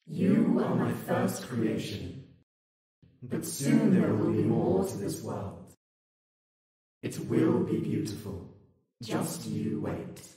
You are my first creation, but soon there will be more to this world. It will be beautiful. Just you wait.